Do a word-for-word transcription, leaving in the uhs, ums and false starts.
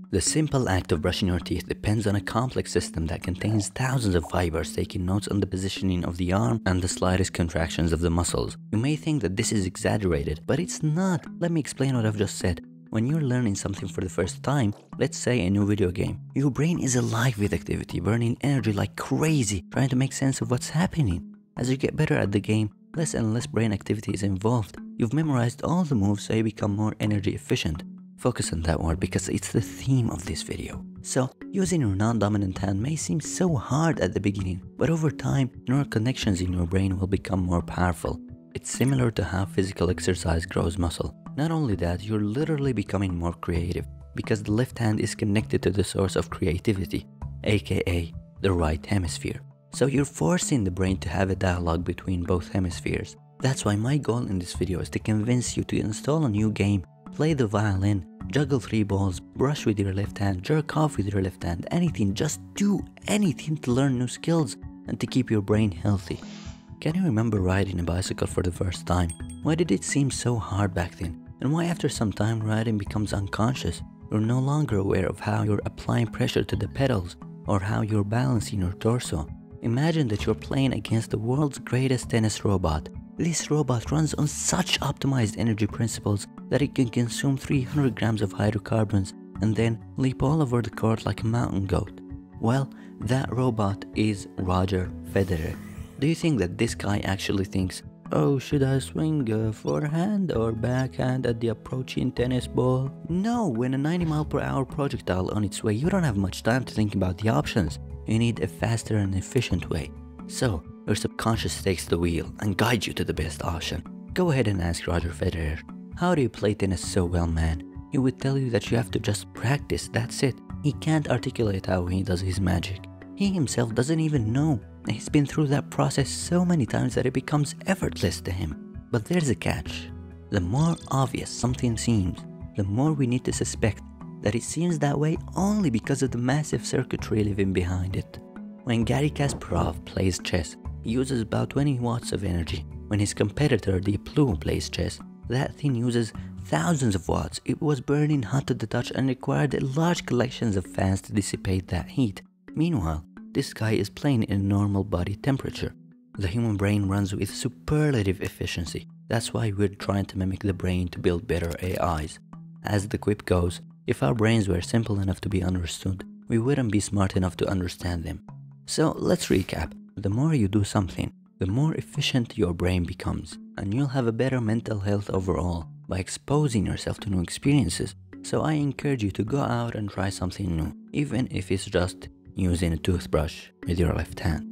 The simple act of brushing your teeth depends on a complex system that contains thousands of fibers taking notes on the positioning of the arm and the slightest contractions of the muscles. You may think that this is exaggerated, but it's not. Let me explain what I've just said. When you're learning something for the first time, let's say a new video game, your brain is alive with activity, burning energy like crazy, trying to make sense of what's happening. As you get better at the game, less and less brain activity is involved. You've memorized all the moves, so you become more energy efficient. Focus on that word because it's the theme of this video. So, using your non-dominant hand may seem so hard at the beginning, but over time, neural connections in your brain will become more powerful. It's similar to how physical exercise grows muscle. Not only that, you're literally becoming more creative because the left hand is connected to the source of creativity, aka the right hemisphere. So you're forcing the brain to have a dialogue between both hemispheres. That's why my goal in this video is to convince you to install a new game, play the violin, juggle three balls, brush with your left hand, jerk off with your left hand, anything, just do anything to learn new skills and to keep your brain healthy. Can you remember riding a bicycle for the first time? Why did it seem so hard back then? And why after some time riding becomes unconscious? You're no longer aware of how you're applying pressure to the pedals or how you're balancing your torso. Imagine that you're playing against the world's greatest tennis robot. This robot runs on such optimized energy principles that it can consume three hundred grams of hydrocarbons and then leap all over the court like a mountain goat. Well, that robot is Roger Federer. Do you think that this guy actually thinks, oh, should I swing a forehand or backhand at the approaching tennis ball? No, when a ninety mile per hour projectile on its way, you don't have much time to think about the options. You need a faster and efficient way. So, your subconscious takes the wheel and guides you to the best option. Go ahead and ask Roger Federer, how do you play tennis so well, man? He would tell you that you have to just practice, that's it. He can't articulate how he does his magic. He himself doesn't even know. He's been through that process so many times that it becomes effortless to him. But there's a catch. The more obvious something seems, the more we need to suspect that it seems that way only because of the massive circuitry living behind it. When Garry Kasparov plays chess, he uses about twenty watts of energy. When his competitor Deep Blue plays chess, that thing uses thousands of watts. It was burning hot to the touch and required large collections of fans to dissipate that heat. Meanwhile, this guy is playing in normal body temperature. The human brain runs with superlative efficiency. That's why we're trying to mimic the brain to build better A Is. As the quip goes, if our brains were simple enough to be understood, we wouldn't be smart enough to understand them. So let's recap. The more you do something, the more efficient your brain becomes, and you'll have a better mental health overall by exposing yourself to new experiences. So I encourage you to go out and try something new, even if it's just using a toothbrush with your left hand.